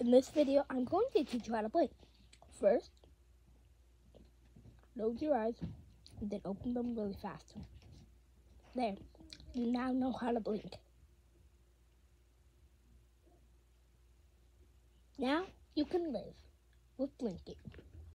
In this video, I'm going to teach you how to blink. First, close your eyes, and then open them really fast. There, you now know how to blink. Now, you can live with blinking.